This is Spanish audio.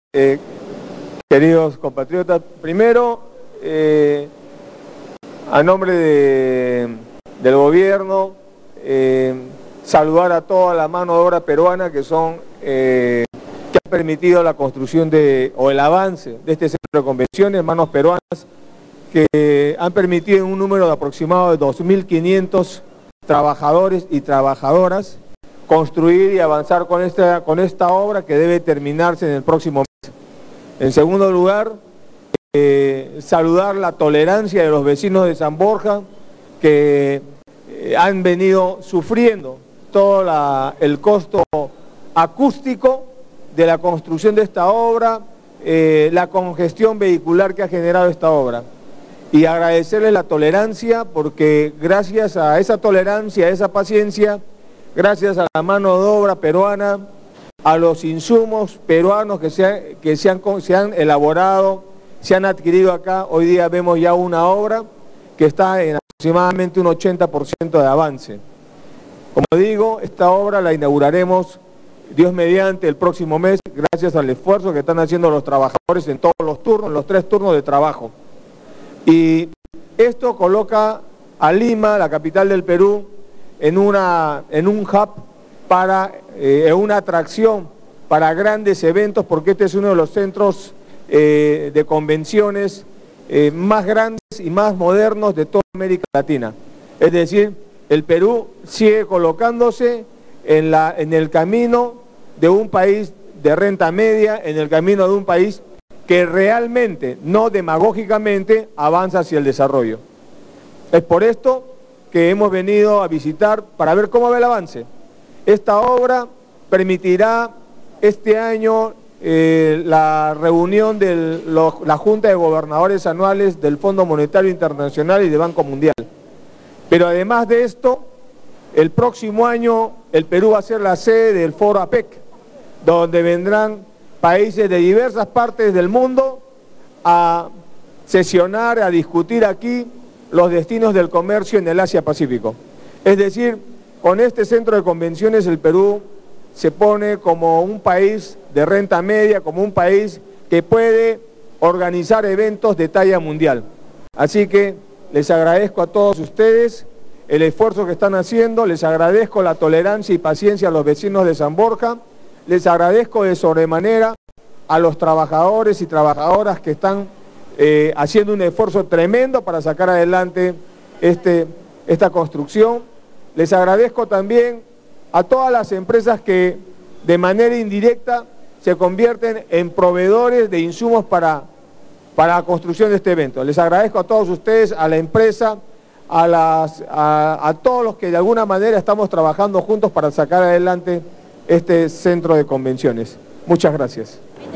Queridos compatriotas, primero, a nombre del gobierno, saludar a toda la mano de obra peruana que ha permitido la construcción o el avance de este centro de convenciones, manos peruanas, que han permitido un número de aproximado de 2.500 trabajadores y trabajadoras construir y avanzar con esta obra que debe terminarse en el próximo mes. En segundo lugar, saludar la tolerancia de los vecinos de San Borja que han venido sufriendo todo el costo acústico de la construcción de esta obra, la congestión vehicular que ha generado esta obra. Y agradecerles la tolerancia porque gracias a esa tolerancia, a esa paciencia, gracias a la mano de obra peruana, a los insumos peruanos que se han elaborado, se han adquirido acá, hoy día vemos ya una obra que está en aproximadamente un 80% de avance. Como digo, esta obra la inauguraremos, Dios mediante, el próximo mes, gracias al esfuerzo que están haciendo los trabajadores en todos los turnos, los 3 turnos de trabajo. Y esto coloca a Lima, la capital del Perú, en un hub una atracción para grandes eventos, porque este es uno de los centros de convenciones más grandes y más modernos de toda América Latina. Es decir, el Perú sigue colocándose en el camino de un país de renta media, en el camino de un país que realmente, no demagógicamente, avanza hacia el desarrollo. Es por esto que hemos venido a visitar para ver cómo va el avance. Esta obra permitirá este año la reunión de la Junta de Gobernadores Anuales del Fondo Monetario Internacional y del Banco Mundial. Pero además de esto, el próximo año el Perú va a ser la sede del Foro APEC, donde vendrán países de diversas partes del mundo a sesionar, a discutir aquí los destinos del comercio en el Asia-Pacífico. Es decir, con este centro de convenciones el Perú se pone como un país de renta media, como un país que puede organizar eventos de talla mundial. Así que les agradezco a todos ustedes el esfuerzo que están haciendo, les agradezco la tolerancia y paciencia a los vecinos de San Borja, les agradezco de sobremanera a los trabajadores y trabajadoras que están haciendo un esfuerzo tremendo para sacar adelante esta construcción. Les agradezco también a todas las empresas que de manera indirecta se convierten en proveedores de insumos para la construcción de este evento. Les agradezco a todos ustedes, a la empresa, a todos los que de alguna manera estamos trabajando juntos para sacar adelante este centro de convenciones. Muchas gracias.